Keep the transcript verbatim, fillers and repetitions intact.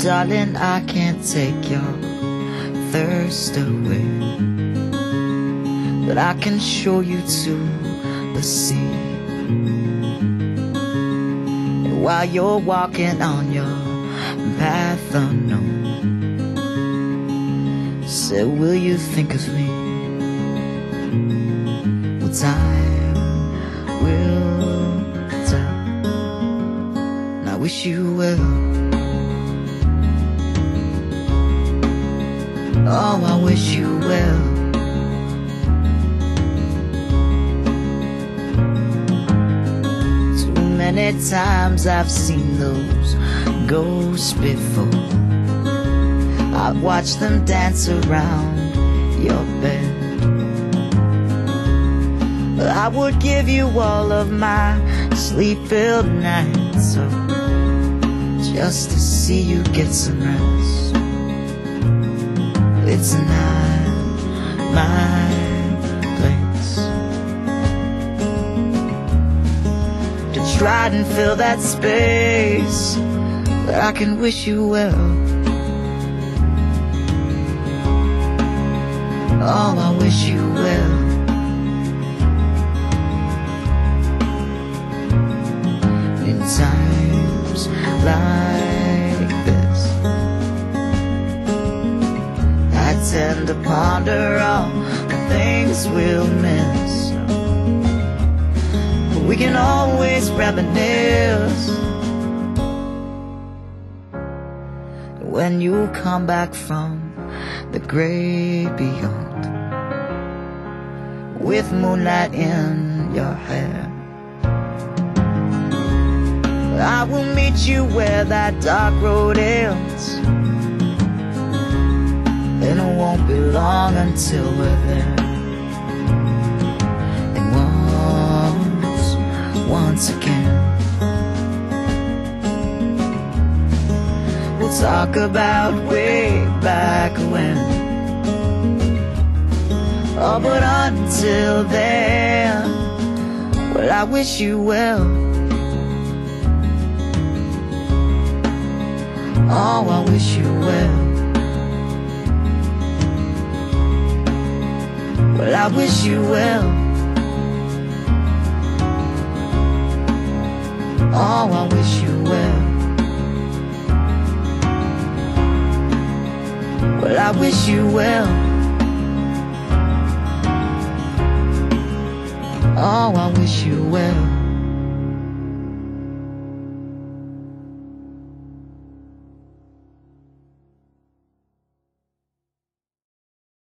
darling, I can't take your thirst away, but I can show you to the sea. And while you're walking on your path unknown, say, will you think of me? Well, time will tell, and I wish you well. Oh, I wish you well. Too many times I've seen those ghosts before. I've watched them dance around your bed. I would give you all of my sleep-filled nights, so just to see you get some rest. It's not my place to try and fill that space, but I can wish you well. Oh, I wish you well. In times like this, I tend to ponder all the things we'll miss, but we can always reminisce when you come back from the great beyond, with moonlight in your hair. I will meet you where that dark road ends, and it won't be long until we're there. And once, once again, we'll talk about way back when. Oh, but until then, well, I wish you well. Oh, I wish you well. Well, I wish you well. Oh, I wish you well. Well, I wish you well. Oh, I wish you well.